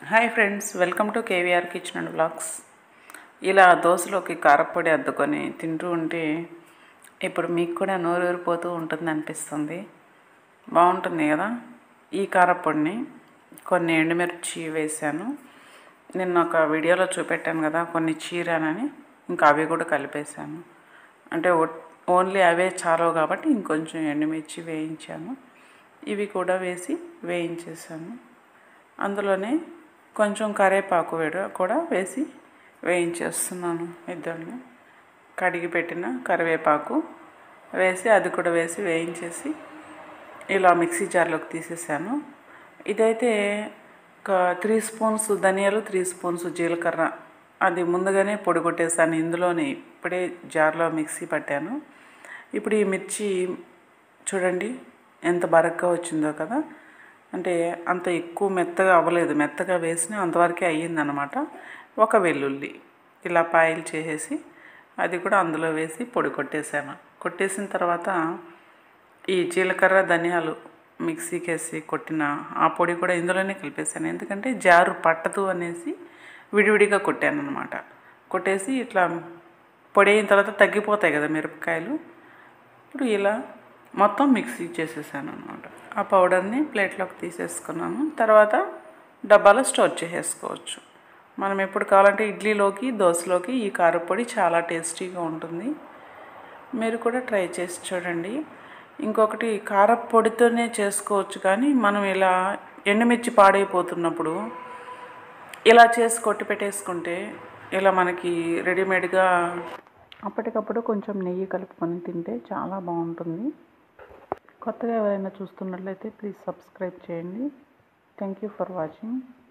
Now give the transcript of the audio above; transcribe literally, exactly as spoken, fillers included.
Hi friends, welcome to KVR kitchen and blogs. ఇలా దోశలోకి కారప్పొడి అద్దుకొని తింటూ ఉంటే ఇప్పుడు మీకు కూడా నోరూరిపోతూ ఉంటుంది అనిపిస్తుంది. బాగుంటుంది కదా. ఈ కారప్పొడిని కొన్ని ఎండుమిర్చి వేసాను. నిన్న ఒక వీడియోలో చూపెట్టాను కదా, కొన్ని చీరానని, ఇంకా అవి కూడా కలిపేశాను. అంటే ఓన్లీ అవే చాలవు కాబట్టి ఇంకొంచెం ఎండుమిర్చి వేయించాను. ఇవి కూడా వేసి వేయించేసాను. అందులోనే కొంచెం కరివేపాకు వేడ కూడా వేసి వేయించేస్తున్నాను. ఇద్దరిని కడిగి పెట్టిన కరివేపాకు వేసి అది కూడా వేసి వేయించేసి ఇలా మిక్సీ జార్లోకి తీసేసాను. ఇదైతే ఒక త్రీ స్పూన్స్ ధనియాలు, త్రీ స్పూన్స్ జీలకర్ర అది ముందుగానే పొడి కొట్టేసాను. ఇందులోనే ఇప్పుడే జార్లో మిక్సీ పట్టాను. ఇప్పుడు ఈ మిర్చి చూడండి ఎంత బరగ్గా వచ్చిందో కదా. అంటే అంత ఎక్కువ మెత్తగా అవ్వలేదు, మెత్తగా వేసినా అంతవరకే అయ్యిందనమాట. ఒక వెల్లుల్లి ఇలా పాయలు చేసేసి అది కూడా అందులో వేసి పొడి కొట్టేసాను. కొట్టేసిన తర్వాత ఈ జీలకర్ర ధనియాలు మిక్సీకి వేసి కొట్టిన ఆ పొడి కూడా ఇందులోనే కలిపేసాను. ఎందుకంటే జారు పట్టదు అనేసి విడివిడిగా కొట్టాను అనమాట. కొట్టేసి ఇట్లా పొడి అయిన తర్వాత తగ్గిపోతాయి కదా మిరపకాయలు. ఇప్పుడు ఇలా మొత్తం మిక్సీ చేసేసాను అనమాట. ఆ పౌడర్ని ప్లేట్లోకి తీసేసుకున్నాను. తర్వాత డబ్బాలో స్టోర్ చేసేసుకోవచ్చు. మనం ఎప్పుడు కావాలంటే ఇడ్లీలోకి, దోశలోకి ఈ కారప్పొడి చాలా టేస్టీగా ఉంటుంది. మీరు కూడా ట్రై చేసి చూడండి. ఇంకొకటి, కారప్పొడితోనే చేసుకోవచ్చు, కానీ మనం ఇలా ఎండుమిర్చి పాడైపోతున్నప్పుడు ఇలా చేసి కొట్టి పెట్టేసుకుంటే ఇలా మనకి రెడీమేడ్గా అప్పటికప్పుడు కొంచెం నెయ్యి కలుపుకొని తింటే చాలా బాగుంటుంది. కొత్తగా ఎవరైనా చూస్తున్నట్లయితే ప్లీజ్ సబ్స్క్రైబ్ చేయండి. Thank you for watching.